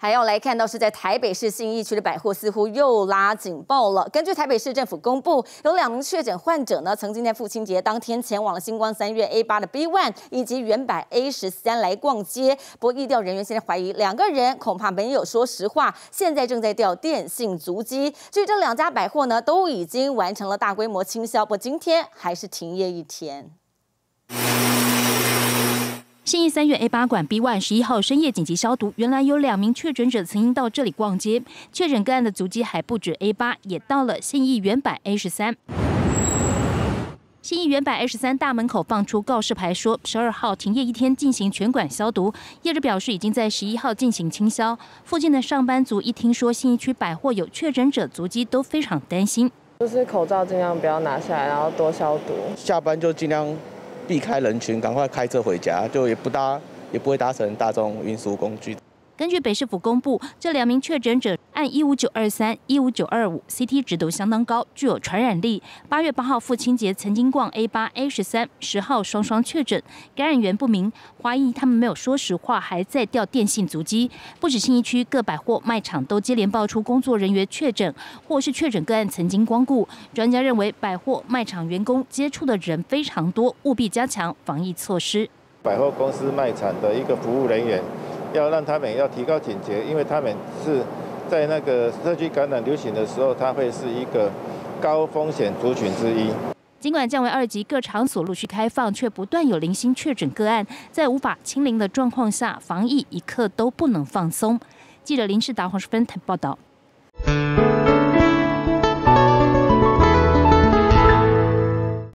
还要来看到是在台北市信义区的百货似乎又拉警报了。根据台北市政府公布，有2名确诊患者呢，曾经在父亲节当天前往了星光3月 A8的 B1 以及原版 A13来逛街。不过疫调人员现在怀疑2个人恐怕没有说实话，现在正在调电信足迹。至于这2家百货呢，都已经完成了大规模清销，不过今天还是停业1天。 信义3月 A8 馆 B1 11号深夜紧急消毒，原来有2名确诊者曾经到这里逛街，确诊个案的足迹还不止 A8， 也到了信义原版 A13。信义原版 A13大门口放出告示牌说，12号停业1天进行全馆消毒。业者表示已经在11号进行清消。附近的上班族一听说信义区百货有确诊者足迹，都非常担心。 就是口罩尽量不要拿下来，然后多消毒。 下班就尽量避开人群，赶快开车回家，就也不会搭乘大众运输工具。 根据北市府公布，这2名确诊者按15923、15925 CT 值都相当高，具有传染力。8月8号父亲节曾经逛 A8、A13， 10号双确诊，感染源不明，怀疑他们没有说实话，还在调电信足迹。不止信义区各百货卖场都接连爆出工作人员确诊，或是确诊个案曾经光顾。专家认为，百货卖场员工接触的人非常多，务必加强防疫措施。 百货公司卖场的一个服务人员，要让他们要提高警觉，因为他们是在那个社区感染流行的时候，它会是一个高风险族群之一。 尽管降为2级，各场所陆续开放，却不断有零星确诊个案，在无法清零的状况下，防疫一刻都不能放松。记者林世达、黄世芬报道。